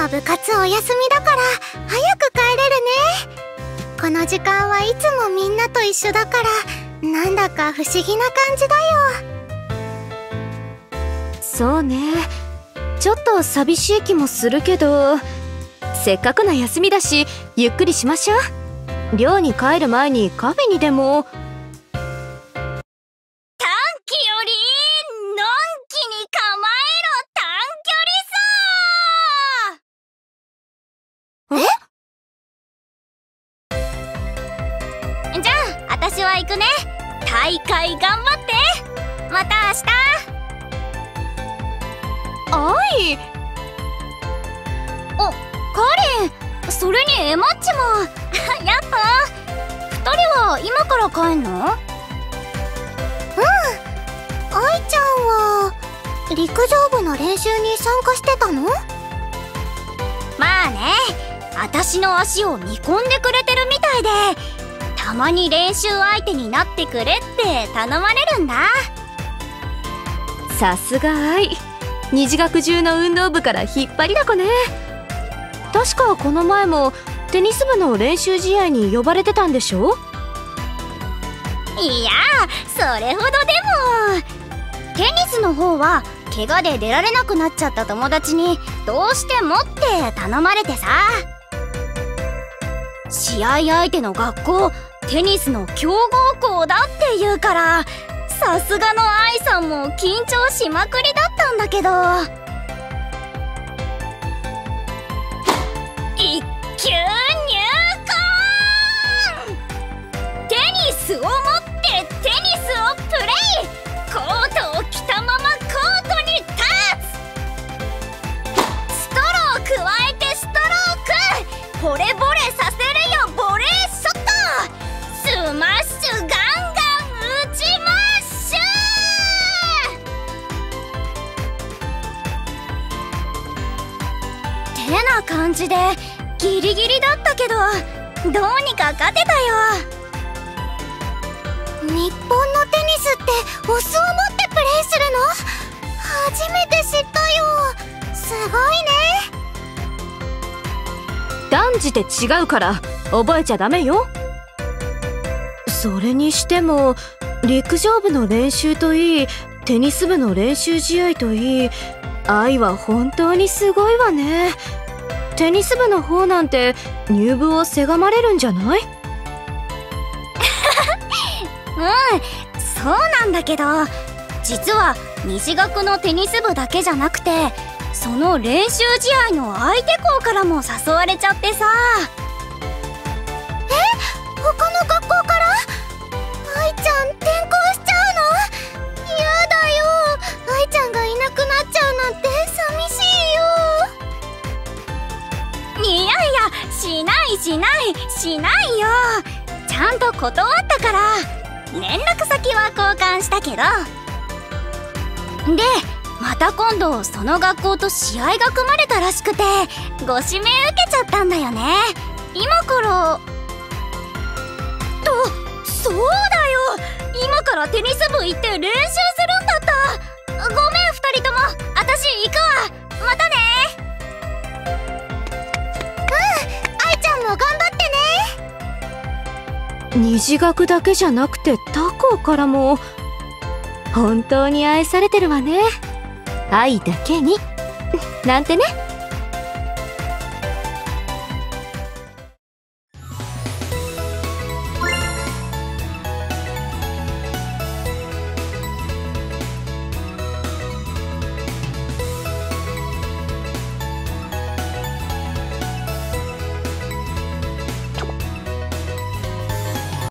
は部活お休みだから早く帰れるね。この時間はいつもみんなと一緒だからなんだか不思議な感じだよ。 そうね、ちょっと寂しい気もするけど、せっかくの休みだしゆっくりしましょう。寮に帰る前にカフェにでも。 短期よりのんきに構えろ短距離走。じゃあ私は行くね。大会頑張って。また明日。 愛。 お、カレン、それにエマッチもやっぱ2人は今から帰んの？ 愛ちゃんは陸上部の練習に参加してたの？ まあね、私の足を見込んでくれてるみたいで、たまに練習相手になってくれって頼まれるんだ。 さすが愛、二次学中の運動部から引っ張りだこね。確かこの前もテニス部の練習試合に呼ばれてたんでしょ？ いや、それほどでも。テニスの方は怪我で出られなくなっちゃった友達にどうしてもって頼まれてさ。試合相手の学校テニスの強豪校だって言うから、さすがの愛さんも緊張しまくりだったんだけど、一球入魂。テニスを持ってテニスをプレイ。コートを着たままコートに立つ。ストロー加えてストローク。惚れ惚れさせるよボレーショット。スマッシュガンガン打ちまッシュ。てな感じでギリギリだったけどどうにか勝てたよ。 日本のテニスってお酢を持ってプレイするの？初めて知ったよ。すごいね。 断じて違うから覚えちゃダメよ。それにしても陸上部の練習といいテニス部の練習試合といい、愛は本当にすごいわね。テニス部の方なんて入部をせがまれるんじゃない？ そうなんだけど、実は西学のテニス部だけじゃなくて、その練習試合の相手校からも誘われちゃってさ。 他の学校から？愛ちゃん転校しちゃうの？やだよ。愛ちゃんがいなくなっちゃうなんて寂しいよ。 いやいや、しないよ。ちゃんと断ったから。連絡先は交換したけど。で、また今度その学校と試合が組まれたらしくてご指名受けちゃったんだよね。今からそうだよ、今からテニス部行って練習するんだった。ごめん2人とも、私行くわ。またね。 愛ちゃんも頑張ってね。 二次学だけじゃなくて他校からも本当に愛されてるわね。愛だけになんてね。